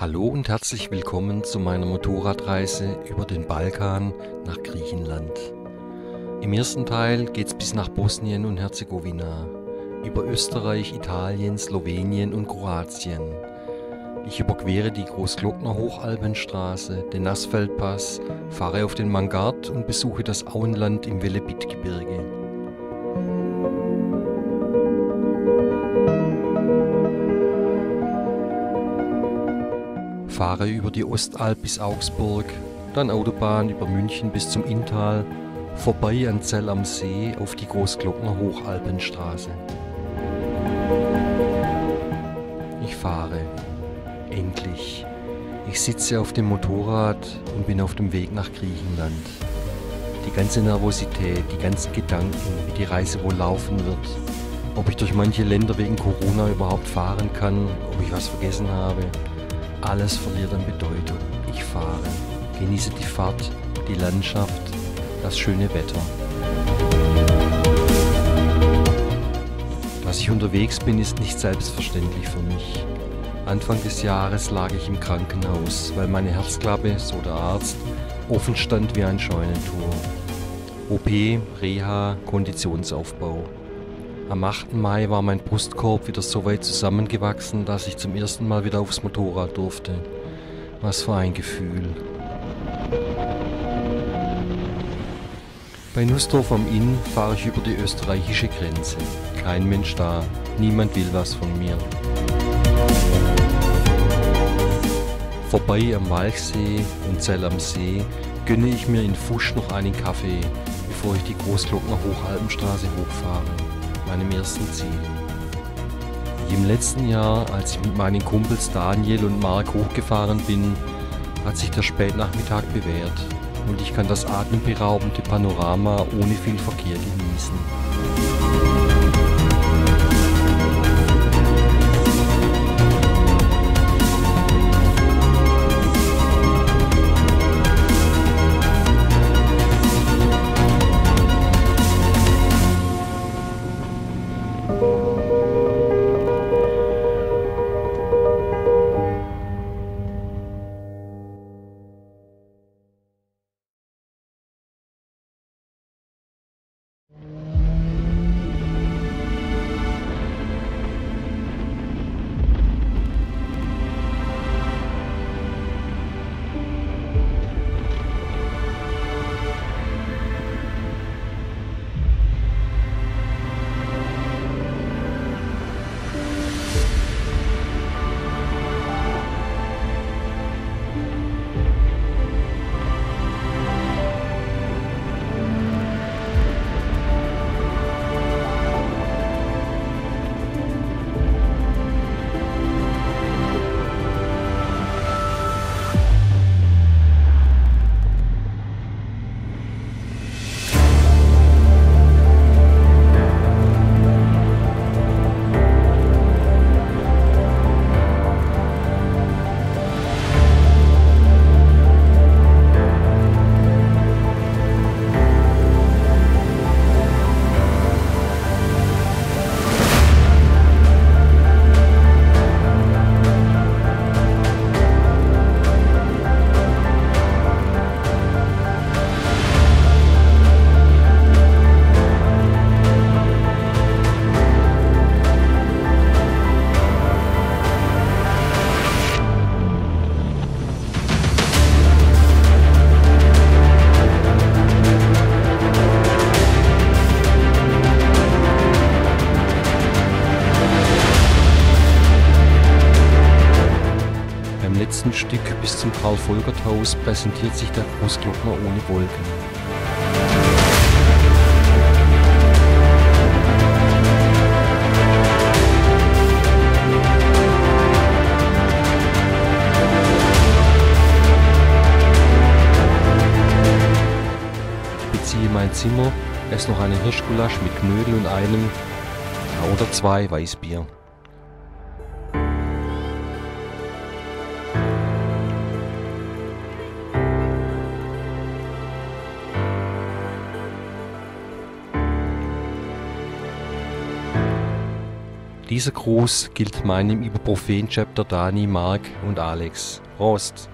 Hallo und herzlich willkommen zu meiner Motorradreise über den Balkan nach Griechenland. Im ersten Teil geht's bis nach Bosnien und Herzegowina, über Österreich, Italien, Slowenien und Kroatien. Ich überquere die Großglockner Hochalpenstraße, den Nassfeldpass, fahre auf den Mangart und besuche das Auenland im Velebitgebirge. Fahre über die Ostalb bis Augsburg, dann Autobahn über München bis zum Inntal, vorbei an Zell am See auf die Großglockner Hochalpenstraße. Ich fahre. Endlich. Ich sitze auf dem Motorrad und bin auf dem Weg nach Griechenland. Die ganze Nervosität, die ganzen Gedanken, wie die Reise wohl laufen wird, ob ich durch manche Länder wegen Corona überhaupt fahren kann, ob ich was vergessen habe. Alles verliert an Bedeutung. Ich fahre, genieße die Fahrt, die Landschaft, das schöne Wetter. Dass ich unterwegs bin, ist nicht selbstverständlich für mich. Anfang des Jahres lag ich im Krankenhaus, weil meine Herzklappe, so der Arzt, offen stand wie ein Scheunentor. OP, Reha, Konditionsaufbau. Am 8. Mai war mein Brustkorb wieder so weit zusammengewachsen, dass ich zum ersten Mal wieder aufs Motorrad durfte. Was für ein Gefühl. Bei Nussdorf am Inn fahre ich über die österreichische Grenze. Kein Mensch da, niemand will was von mir. Vorbei am Walchsee und Zell am See gönne ich mir in Fusch noch einen Kaffee, bevor ich die Großglockner Hochalpenstraße hochfahre, meinem ersten Ziel. Wie im letzten Jahr, als ich mit meinen Kumpels Daniel und Mark hochgefahren bin, hat sich der Spätnachmittag bewährt und ich kann das atemberaubende Panorama ohne viel Verkehr genießen. Beim letzten Stück bis zum Karl-Volkert-Haus präsentiert sich der Großglockner ohne Wolken. Ich beziehe mein Zimmer, esse noch einen Hirschgulasch mit Knödel und einem oder 2 Weißbier. Dieser Gruß gilt meinem Ibuprofen-Chapter Dani, Marc und Alex. Prost!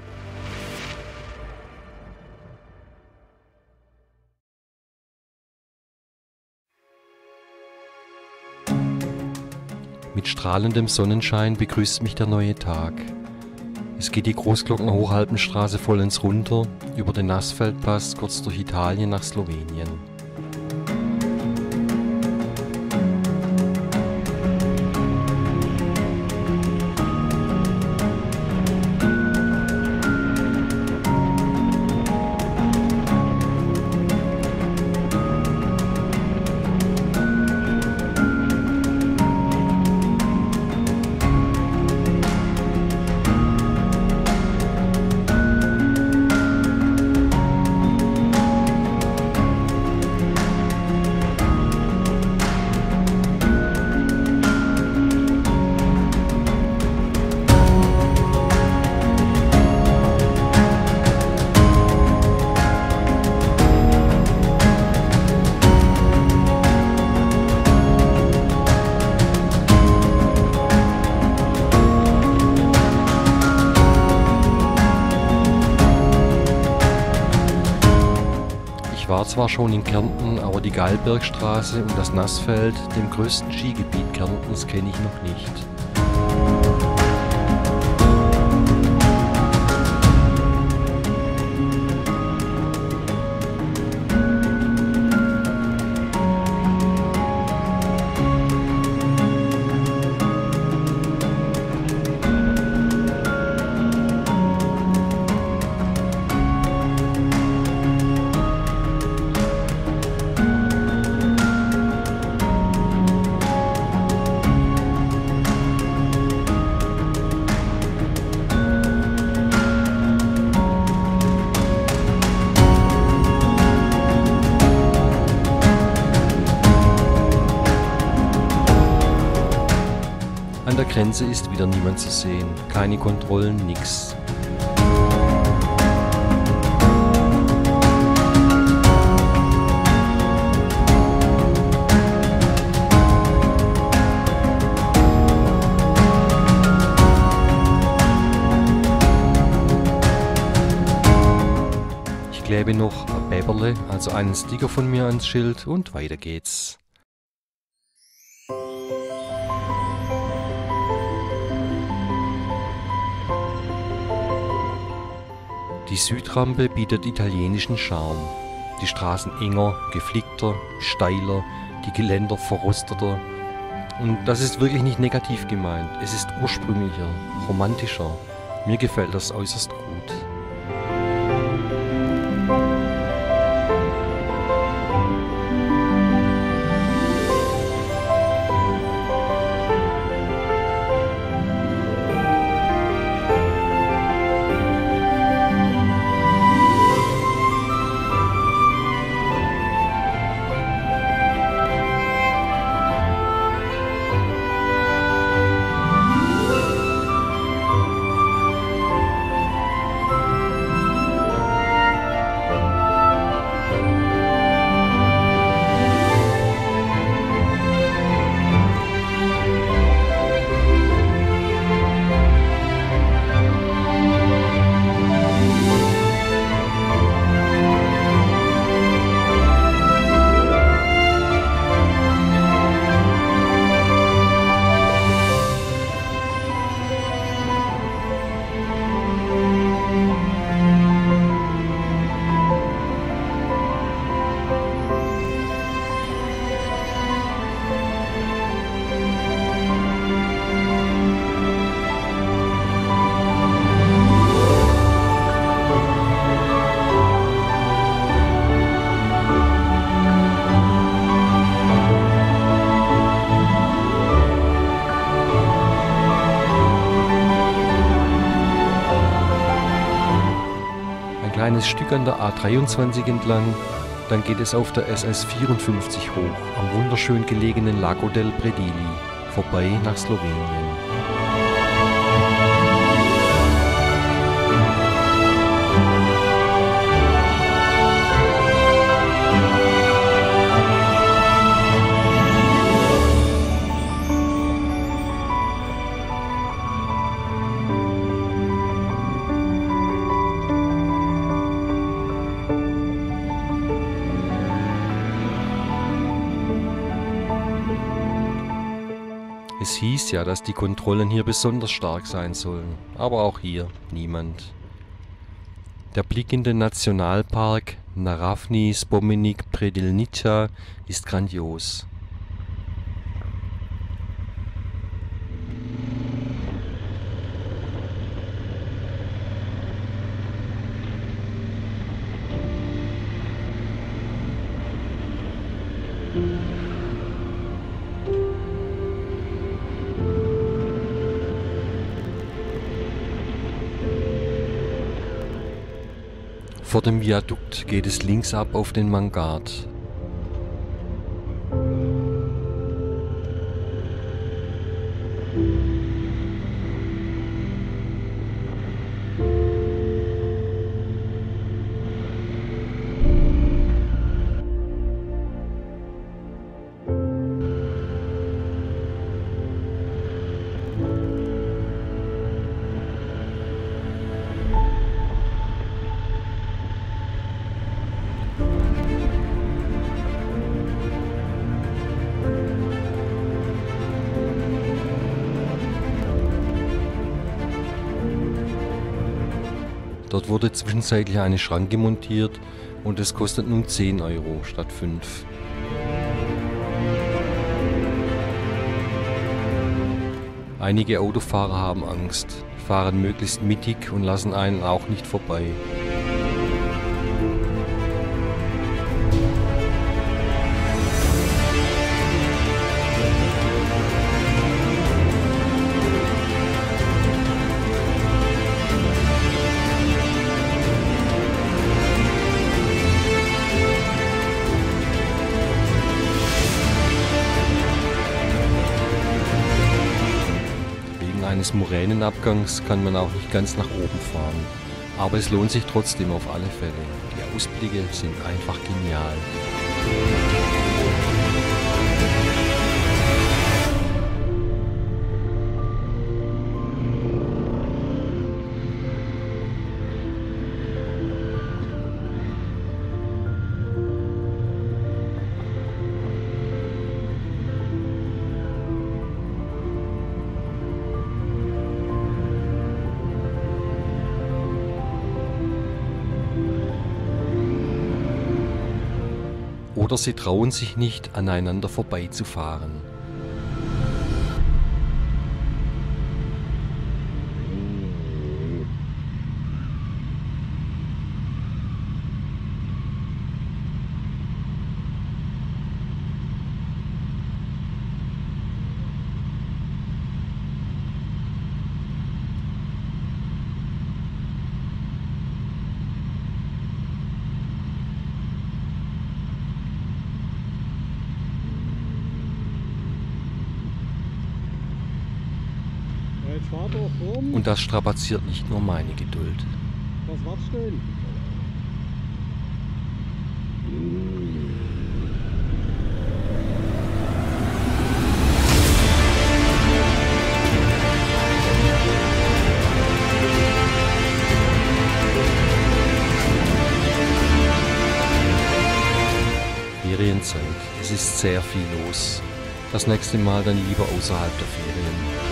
Mit strahlendem Sonnenschein begrüßt mich der neue Tag. Es geht die Großglockner Hochalpenstraße vollends runter, über den Nassfeldpass kurz durch Italien nach Slowenien. Ich war zwar schon in Kärnten, aber die Geilbergstraße und das Nassfeld, dem größten Skigebiet Kärntens, kenne ich noch nicht. An der Grenze ist wieder niemand zu sehen, keine Kontrollen, nix. Ich klebe noch ein Bäberle, also einen Sticker von mir ans Schild und weiter geht's. Die Südrampe bietet italienischen Charme. Die Straßen enger, geflickter, steiler, die Geländer verrosteter. Und das ist wirklich nicht negativ gemeint. Es ist ursprünglicher, romantischer. Mir gefällt das äußerst gut. Kleines Stück an der A23 entlang, dann geht es auf der SS 54 hoch, am wunderschön gelegenen Lago del Predili, vorbei nach Slowenien. Es hieß ja, dass die Kontrollen hier besonders stark sein sollen, aber auch hier niemand. Der Blick in den Nationalpark Naravni Spomenik Predelnica ist grandios. Vor dem Viadukt geht es links ab auf den Mangard. Dort wurde zwischenzeitlich eine Schranke montiert und es kostet nun 10 Euro statt 5. Einige Autofahrer haben Angst, fahren möglichst mittig und lassen einen auch nicht vorbei. Eines Moränenabgangs kann man auch nicht ganz nach oben fahren, aber es lohnt sich trotzdem auf alle Fälle. Die Ausblicke sind einfach genial. Oder sie trauen sich nicht, aneinander vorbeizufahren. Und das strapaziert nicht nur meine Geduld. Was war's denn? Ferienzeit. Es ist sehr viel los. Das nächste Mal dann lieber außerhalb der Ferien.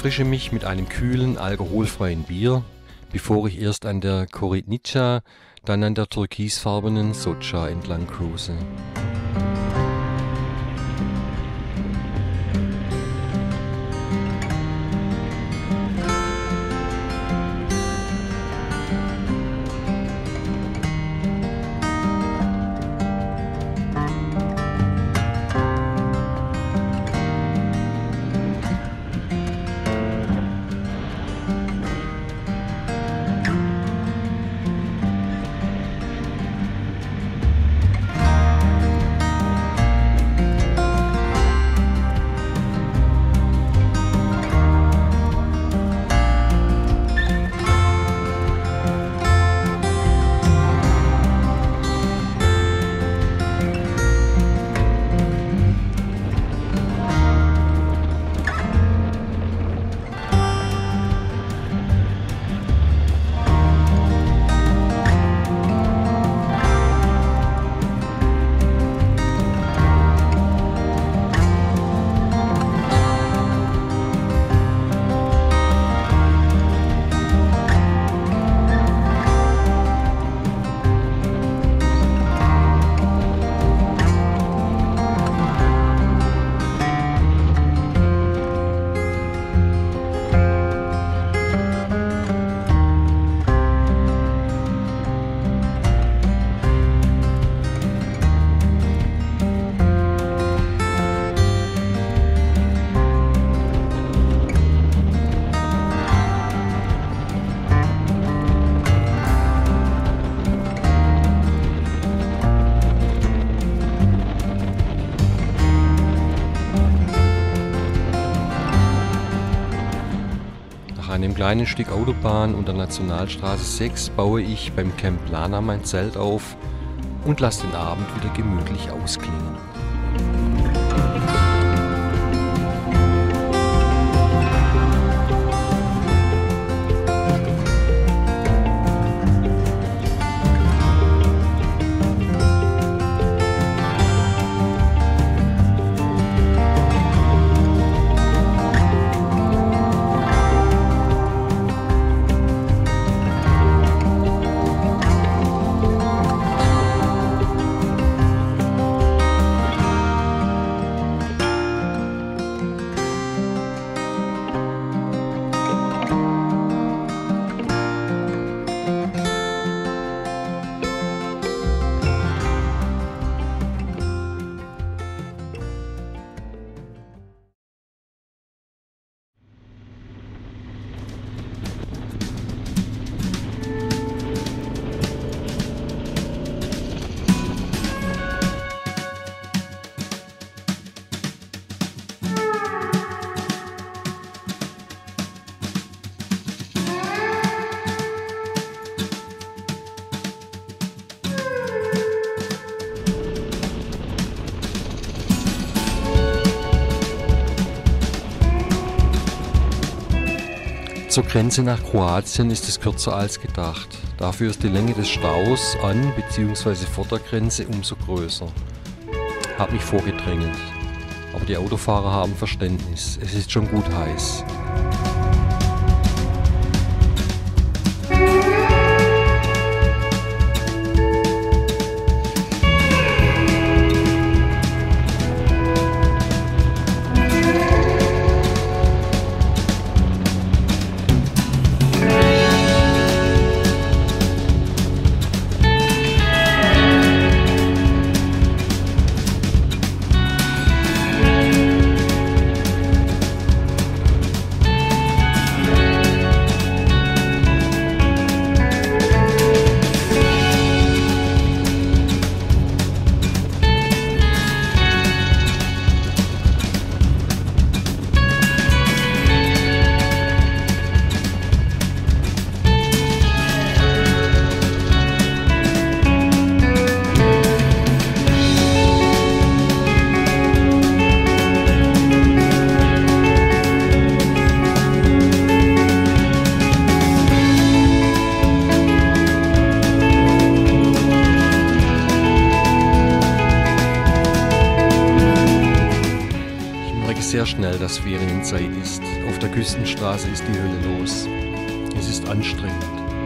erfrische mich mit einem kühlen, alkoholfreien Bier, bevor ich erst an der Korytnica, dann an der türkisfarbenen Socha entlang cruise. Nach einem kleinen Stück Autobahn und der Nationalstraße 6 baue ich beim Camp Lana mein Zelt auf und lasse den Abend wieder gemütlich ausklingen. Zur Grenze nach Kroatien ist es kürzer als gedacht. Dafür ist die Länge des Staus an bzw. vor der Grenze umso größer. Hab mich vorgedrängelt. Aber die Autofahrer haben Verständnis. Es ist schon gut heiß. sehr schnell, dass Ferienzeit ist. Auf der Küstenstraße ist die Hölle los. Es ist anstrengend.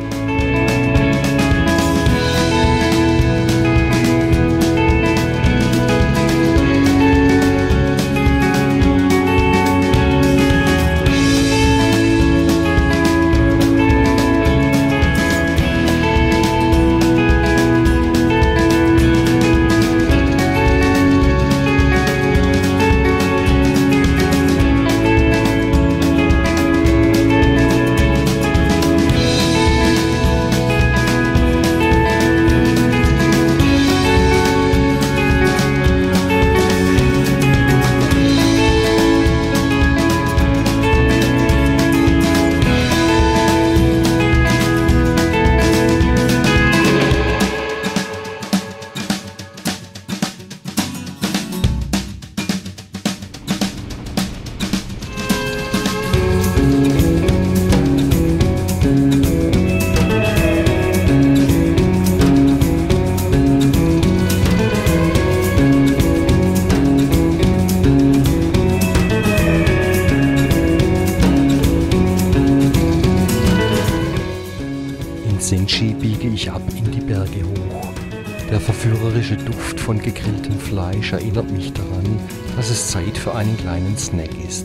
Senshi biege ich ab in die Berge hoch. Der verführerische Duft von gegrilltem Fleisch erinnert mich daran, dass es Zeit für einen kleinen Snack ist.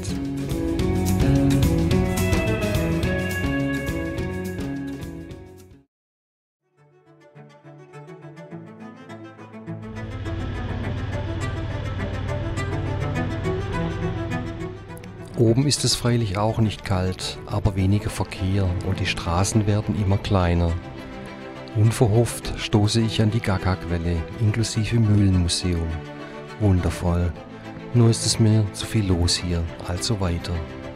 Oben ist es freilich auch nicht kalt, aber weniger Verkehr und die Straßen werden immer kleiner. Unverhofft stoße ich an die Gaga-Quelle inklusive Mühlenmuseum. Wundervoll. Nur ist es mir zu viel los hier, also weiter.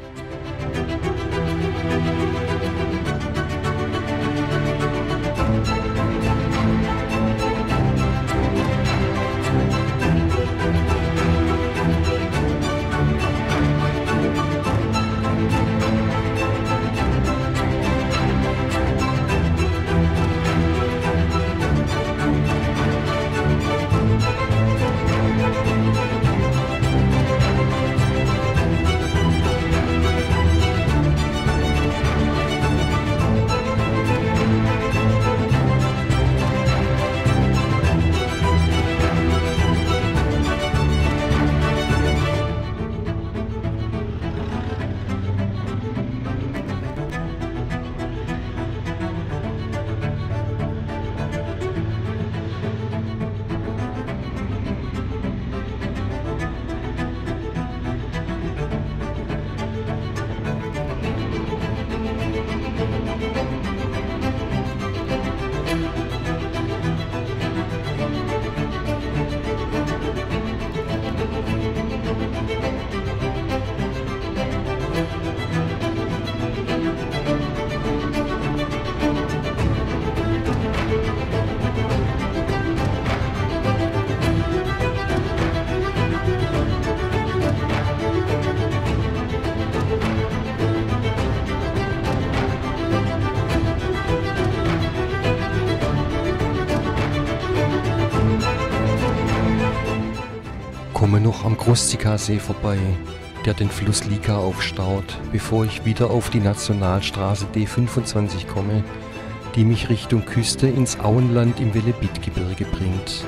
Komme noch am Krustika-See vorbei, der den Fluss Lika aufstaut, bevor ich wieder auf die Nationalstraße D25 komme, die mich Richtung Küste ins Auenland im Velebit-Gebirge bringt.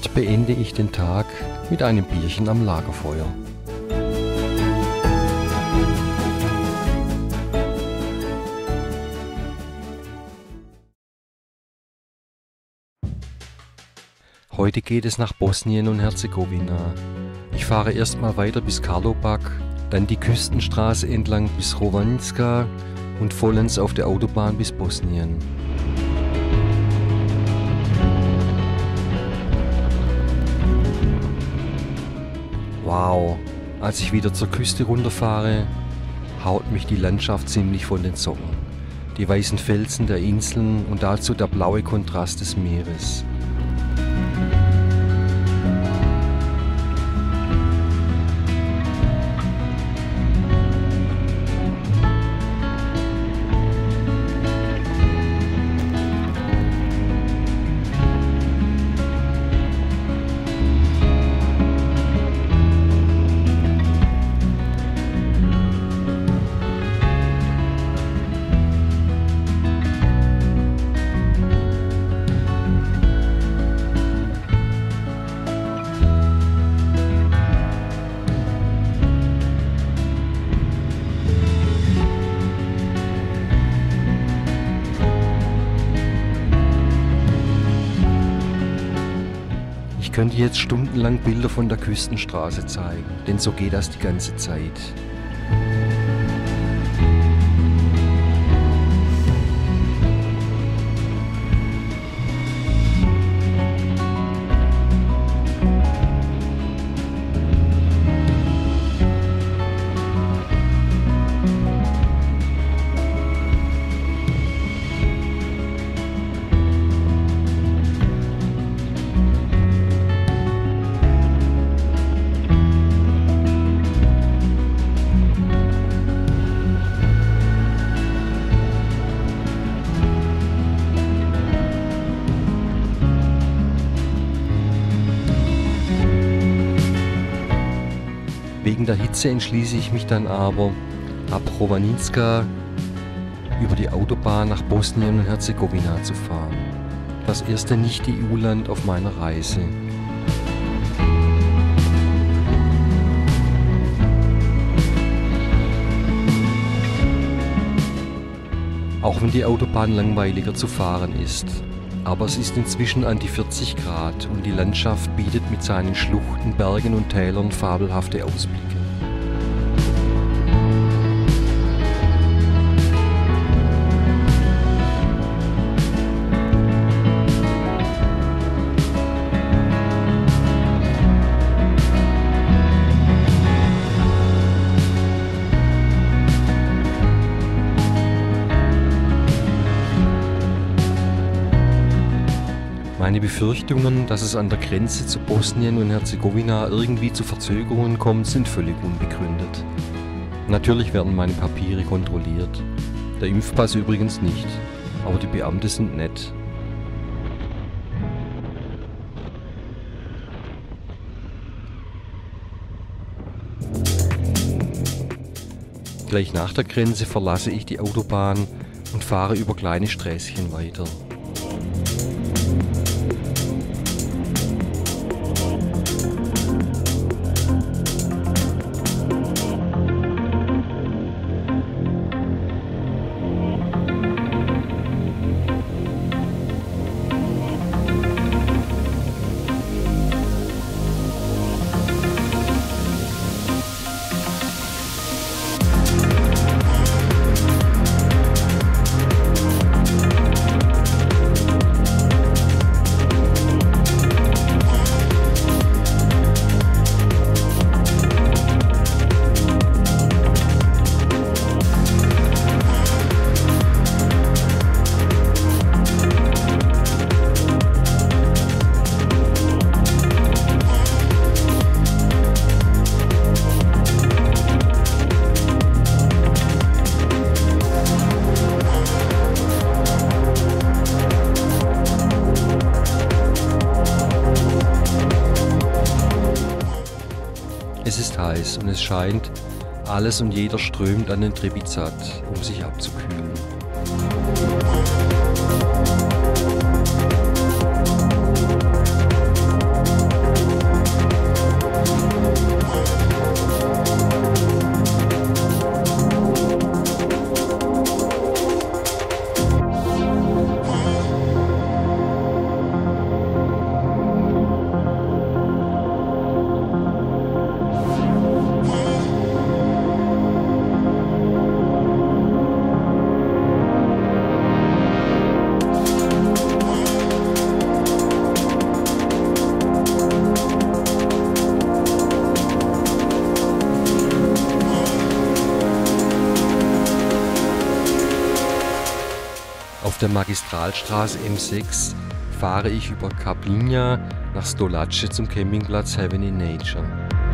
Dort beende ich den Tag mit einem Bierchen am Lagerfeuer. Heute geht es nach Bosnien und Herzegowina. Ich fahre erstmal weiter bis Karlobac, dann die Küstenstraße entlang bis Rowanjska und vollends auf der Autobahn bis Bosnien. Wow, als ich wieder zur Küste runterfahre, haut mich die Landschaft ziemlich von den Socken. Die weißen Felsen der Inseln und dazu der blaue Kontrast des Meeres. Ich könnte jetzt stundenlang Bilder von der Küstenstraße zeigen, denn so geht das die ganze Zeit. Wegen der Hitze entschließe ich mich dann aber, ab Rowanjska über die Autobahn nach Bosnien und Herzegowina zu fahren. Das erste Nicht-EU-Land auf meiner Reise. Auch wenn die Autobahn langweiliger zu fahren ist. Aber es ist inzwischen an die 40 Grad und die Landschaft bietet mit seinen Schluchten, Bergen und Tälern fabelhafte Ausblicke. Meine Befürchtungen, dass es an der Grenze zu Bosnien und Herzegowina irgendwie zu Verzögerungen kommt, sind völlig unbegründet. Natürlich werden meine Papiere kontrolliert, der Impfpass übrigens nicht, aber die Beamte sind nett. Gleich nach der Grenze verlasse ich die Autobahn und fahre über kleine Sträßchen weiter. Es ist heiß und es scheint, alles und jeder strömt an den Trebizat, um sich abzukühlen. der Magistralstraße M6 fahre ich über Kaplinja nach Stolace zum Campingplatz Heaven in Nature.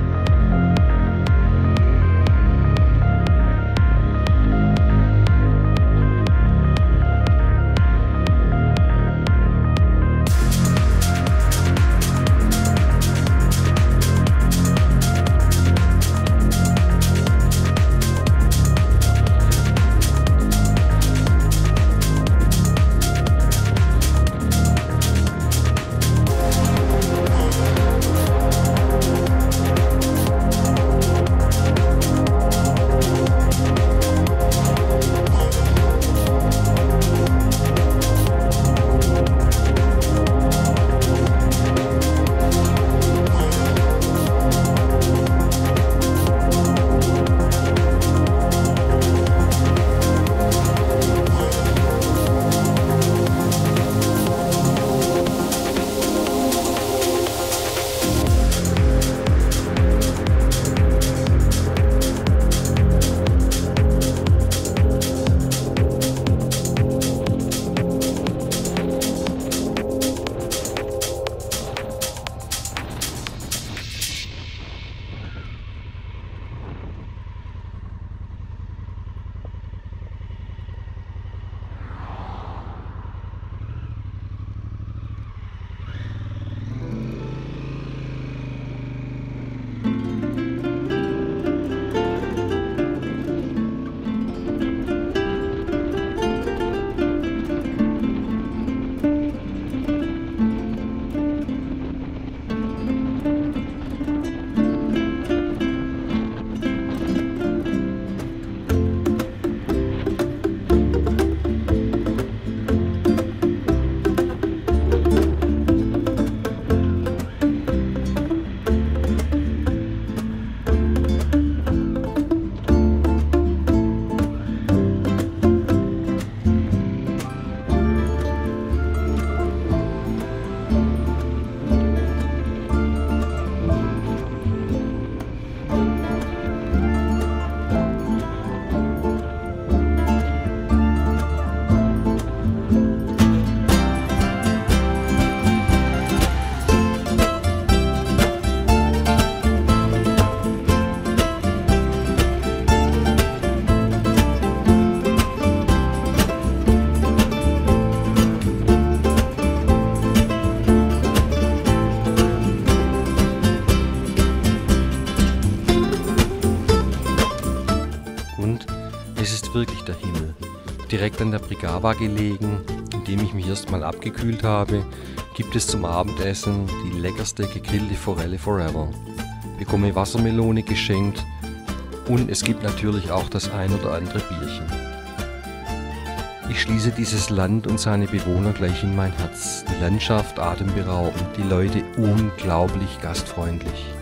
Es ist wirklich der Himmel. Direkt an der Brigava gelegen, indem ich mich erstmal abgekühlt habe, gibt es zum Abendessen die leckerste gegrillte Forelle forever. Bekomme Wassermelone geschenkt und es gibt natürlich auch das ein oder andere Bierchen. Ich schließe dieses Land und seine Bewohner gleich in mein Herz. Die Landschaft atemberaubend, die Leute unglaublich gastfreundlich.